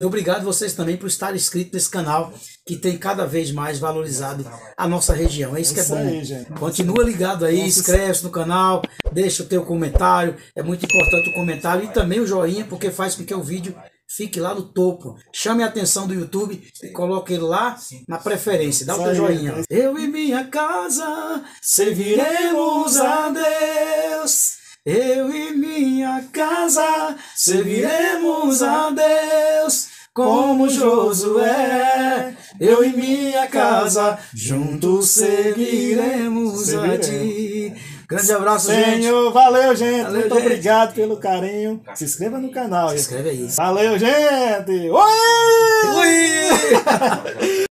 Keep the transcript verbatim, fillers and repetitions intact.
Obrigado vocês também por estarem inscritos nesse canal, que tem cada vez mais valorizado a nossa região. É isso que é bom. Aí, gente. Continua ligado aí, inscreve-se no canal, deixa o teu comentário. É muito importante o comentário e também o joinha, porque faz com que o vídeo fique lá no topo. Chame a atenção do YouTube e coloque ele lá na preferência. Dá o teu joinha. Eu e minha casa serviremos a Deus. Eu e minha casa serviremos a Deus, como Josué. Eu e minha casa juntos seguiremos a ti. Grande abraço, gente. Senhor, valeu, gente. Valeu, Muito gente. obrigado pelo carinho. Se inscreva no canal. Se inscreve aí. Valeu, gente. Oi! Oi!